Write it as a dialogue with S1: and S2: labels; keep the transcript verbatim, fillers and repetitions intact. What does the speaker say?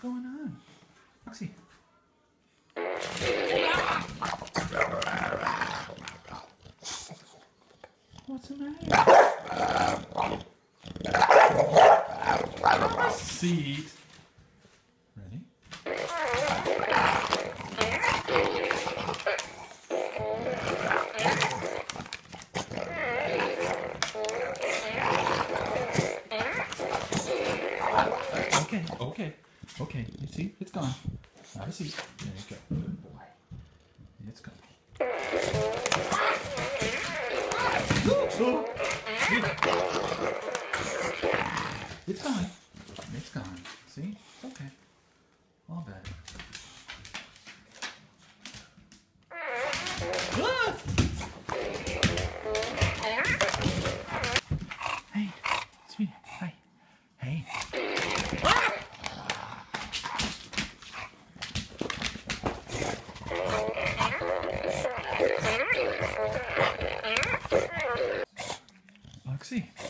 S1: going on? Foxy. What's the matter? Seat. Ready? Okay, okay, okay. You see? It's gone. Have a seat. There you go. Good boy. It's gone. It's gone. It's gone. See? It's okay. All better. Ah! Hey, sweetie. Hi. Hey. Foxy.